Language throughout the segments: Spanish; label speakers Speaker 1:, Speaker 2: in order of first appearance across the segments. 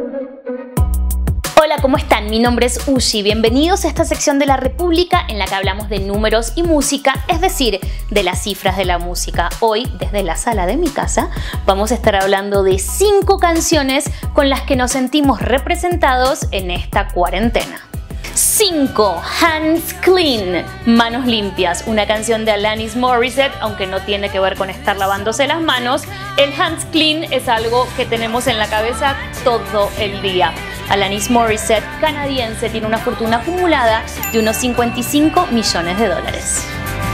Speaker 1: Hola, ¿cómo están? Mi nombre es Ushi. Bienvenidos a esta sección de La República en la que hablamos de números y música, es decir, de las cifras de la música. Hoy, desde la sala de mi casa, vamos a estar hablando de 5 canciones con las que nos sentimos representados en esta cuarentena. 5. Hands Clean, Manos Limpias, una canción de Alanis Morissette, aunque no tiene que ver con estar lavándose las manos. El Hands Clean es algo que tenemos en la cabeza todo el día. Alanis Morissette, canadiense, tiene una fortuna acumulada de unos 55 millones de dólares.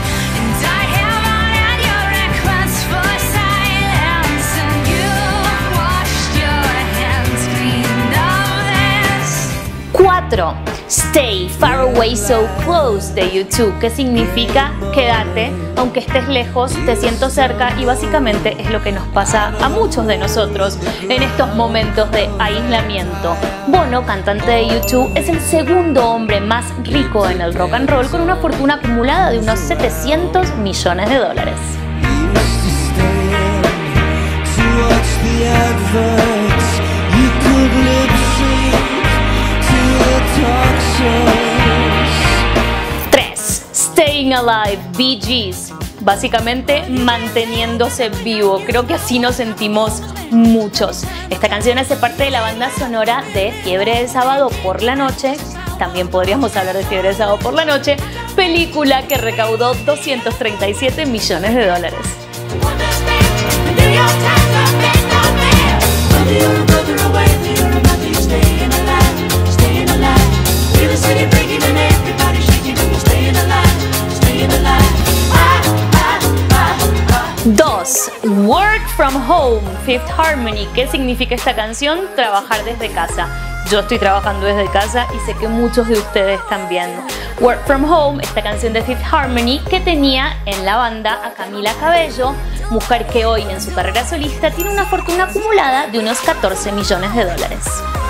Speaker 1: 4. Stay Far Away So Close de U2, que significa quédate, aunque estés lejos, te siento cerca, y básicamente es lo que nos pasa a muchos de nosotros en estos momentos de aislamiento. Bono, cantante de U2, es el segundo hombre más rico en el rock and roll con una fortuna acumulada de unos 700 millones de dólares. 3. Staying Alive, Bee Gees, básicamente manteniéndose vivo. Creo que así nos sentimos muchos. Esta canción hace parte de la banda sonora de Fiebre de Sábado por la Noche. También podríamos hablar de Fiebre de Sábado por la Noche, película que recaudó 237 millones de dólares. 2. Work From Home, Fifth Harmony. ¿Qué significa esta canción? Trabajar desde casa. Yo estoy trabajando desde casa y sé que muchos de ustedes también. Work From Home, esta canción de Fifth Harmony que tenía en la banda a Camila Cabello, mujer que hoy en su carrera solista tiene una fortuna acumulada de unos 14 millones de dólares.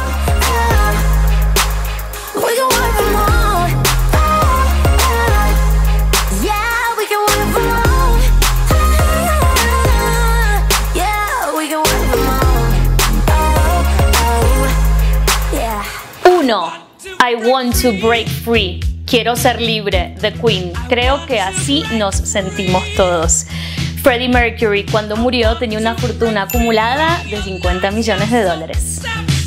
Speaker 1: 1. I Want to Break Free, Quiero Ser Libre, de Queen. Creo que así nos sentimos todos. Freddie Mercury, cuando murió, tenía una fortuna acumulada de 50 millones de dólares.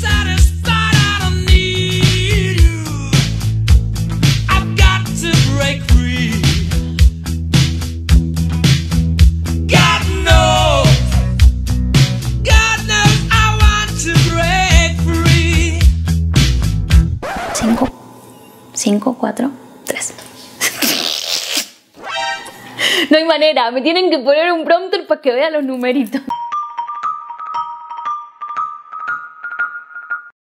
Speaker 1: 5, 4, 3. No hay manera, me tienen que poner un prompter para que vea los numeritos.